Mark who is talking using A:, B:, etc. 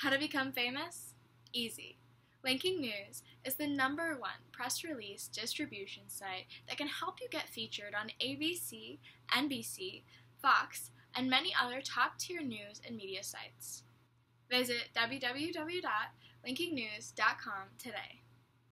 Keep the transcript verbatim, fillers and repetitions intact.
A: How to become famous? Easy. Linking News is the number one press release distribution site that can help you get featured on A B C, N B C, Fox, and many other top-tier news and media sites. Visit w w w dot linking news dot com today.